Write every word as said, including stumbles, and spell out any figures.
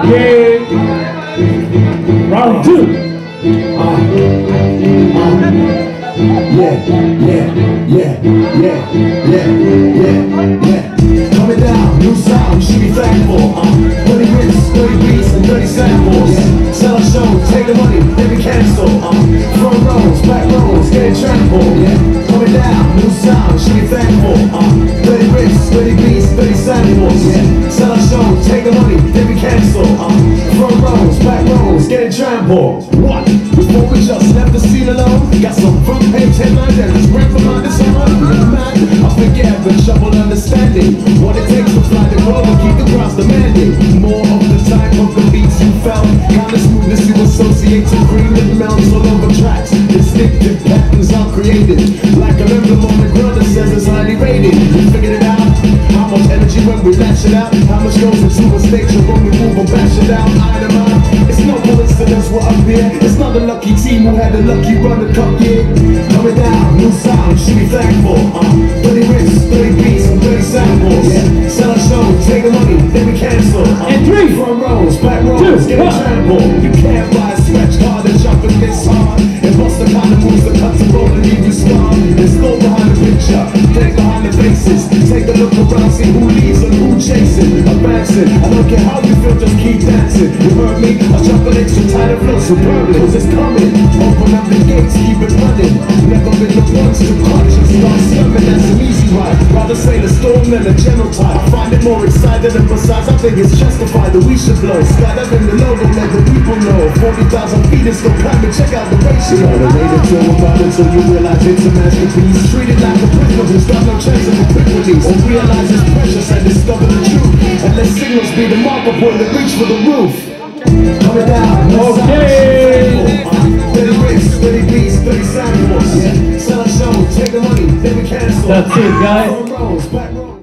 Okay. Round two. Uh, uh, yeah, yeah, yeah, yeah, yeah, yeah, yeah. Coming down, new sound, you should be thankful. Uh, thirty hits, thirty beats, and thirty samples. Yeah. Sell a show, take the money, then we cancel. Uh, front rows, back rows, getting trampled. Yeah. Coming down, new sound, you should be thankful. Uh, thirty hits, thirty beats, thirty samples. Yeah. Sell a show, take the money, then we cancel. Uh, front rows, back rows, getting trampled. What? Before we just left the scene alone, got some front page headlines that just break my mind. It's hard, man. I forget the trouble understanding what it takes to fly the globe and keep the crowds demanding more of the time of the beats you felt. Kind of smoothness you associate to cream that melts all over tracks. Distinctive patterns are created, like an emblem on the ground that says it's highly rated. You figured it out? How much energy when we lash it out? How much goes into a stage when we move and bash it out? Eye to eye. It's no coincidence we're up here. It's not a lucky team who had a lucky run the cup, yeah. Coming down, new sound, should be thankful. Uh, thirty rips, thirty beats, and thirty samples. Yeah. Sell a show, take the money, then we cancel. Uh, and three, front rows, back rows, get a trample. You can't buy a stretch card and jump in this hard. And bust the kind of moves that cuts a roll and leave you scarred. There's no behind the picture, think behind the faces. Take a look around, see who leads and who chasing. Advancing, I don't care how you feel, just keep dancing. You heard me? I jump an extra tight and flow superbly. Cause it's coming, open up the gates, keep it running. Never been the ones to clutch and start swimming, that's an easy ride. Rather sail a storm than a gentle tide. I find it more exciting and besides I think it's justified that we should blow. Skydiving the low, don't let the people know. forty thousand feet is still climbing, check out the ratio. The way to talk about it so you realize it's a masterpiece. Treat it like a prisoner who's got no chance of a quick release. Or realize it's precious and discover the truth. And let signals be the marker point that reach for the roof. Coming down, no okay. thirty rips, thirty beats, thirty samples. Yeah. Sell a show, take the money, then we cancel. That's it, guys.